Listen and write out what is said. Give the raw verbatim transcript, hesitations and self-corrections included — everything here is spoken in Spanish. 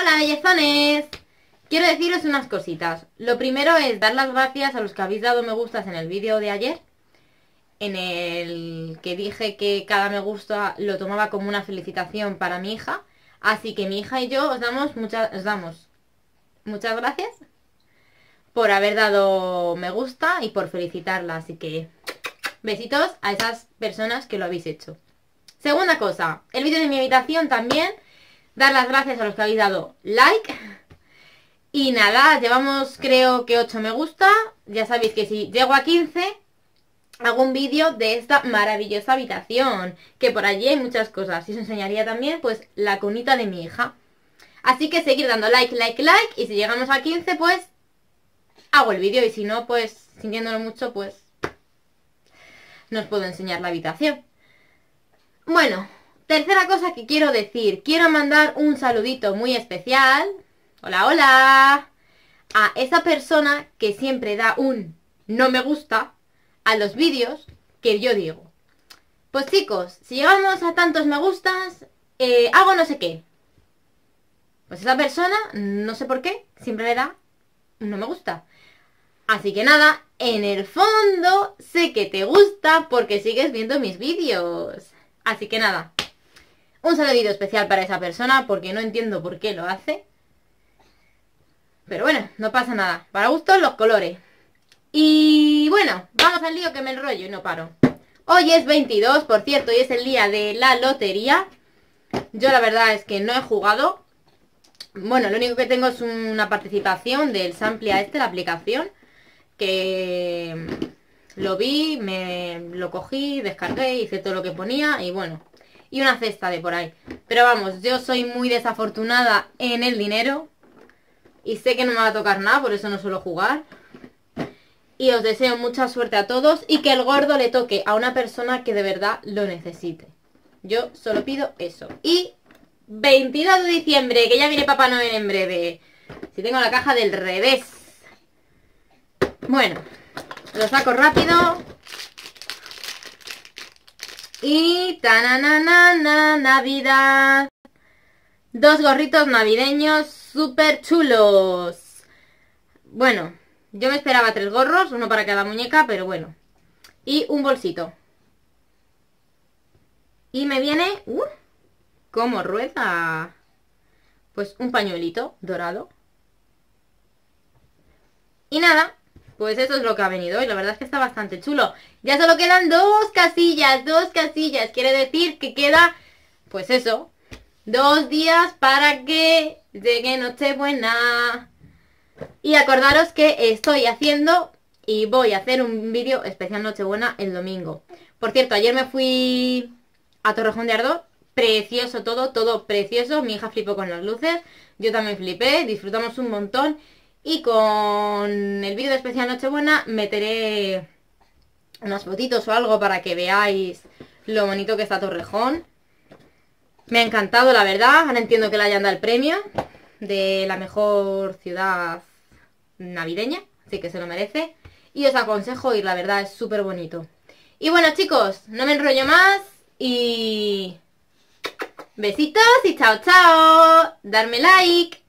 Hola bellezones, quiero deciros unas cositas. Lo primero es dar las gracias a los que habéis dado me gustas en el vídeo de ayer, en el que dije que cada me gusta lo tomaba como una felicitación para mi hija. Así que mi hija y yo os damos muchas, os damos muchas gracias por haber dado me gusta y por felicitarla. Así que besitos a esas personas que lo habéis hecho. Segunda cosa, el vídeo de mi habitación también. Dar las gracias a los que habéis dado like. Y nada, llevamos creo que ocho me gusta. Ya sabéis que si llego a quince hago un vídeo de esta maravillosa habitación, que por allí hay muchas cosas. Y os enseñaría también pues la cunita de mi hija. Así que seguir dando like, like, like. Y si llegamos a quince pues hago el vídeo. Y si no pues sintiéndolo mucho pues no os puedo enseñar la habitación. Bueno, tercera cosa que quiero decir. Quiero mandar un saludito muy especial. Hola, hola. A esa persona que siempre da un no me gusta a los vídeos que yo digo. Pues chicos, si llegamos a tantos me gustas, eh, hago no sé qué. Pues esa persona, no sé por qué, siempre le da un no me gusta. Así que nada, en el fondo sé que te gusta porque sigues viendo mis vídeos. Así que nada, un saludito especial para esa persona porque no entiendo por qué lo hace. Pero bueno, no pasa nada. Para gustos los colores. Y bueno, vamos al lío que me enrollo y no paro. Hoy es veintidós, por cierto, y es el día de la lotería. Yo la verdad es que no he jugado. Bueno, lo único que tengo es una participación del Samplia este, la aplicación. Que lo vi, me lo cogí, descargué, hice todo lo que ponía y bueno. Y una cesta de por ahí. Pero vamos, yo soy muy desafortunada en el dinero. Y sé que no me va a tocar nada, por eso no suelo jugar. Y os deseo mucha suerte a todos y que el gordo le toque a una persona que de verdad lo necesite. Yo solo pido eso. Y veintidós de diciembre, que ya viene Papá Noel en breve. Si tengo la caja del revés. Bueno, lo saco rápido. Y tananana, Navidad. Dos gorritos navideños súper chulos. Bueno, yo me esperaba tres gorros, uno para cada muñeca, pero bueno. Y un bolsito. Y me viene... ¡Uh! ¡Cómo rueda! Pues un pañuelito dorado. Y nada, pues eso es lo que ha venido. Y la verdad es que está bastante chulo. Ya solo quedan dos casillas, dos casillas. Quiere decir que queda, pues eso, dos días para que llegue Nochebuena. Y acordaros que estoy haciendo y voy a hacer un vídeo especial Nochebuena el domingo. Por cierto, ayer me fui a Torrejón de Ardoz. Precioso todo, todo precioso. Mi hija flipó con las luces. Yo también flipé, disfrutamos un montón. Y con el vídeo de especial Nochebuena meteré unas fotitos o algo para que veáis lo bonito que está Torrejón. Me ha encantado, la verdad. Ahora entiendo que le hayan dado el premio de la mejor ciudad navideña, así que se lo merece. Y os aconsejo ir, la verdad, es súper bonito. Y bueno, chicos, no me enrollo más y... besitos y chao, chao. Darme like.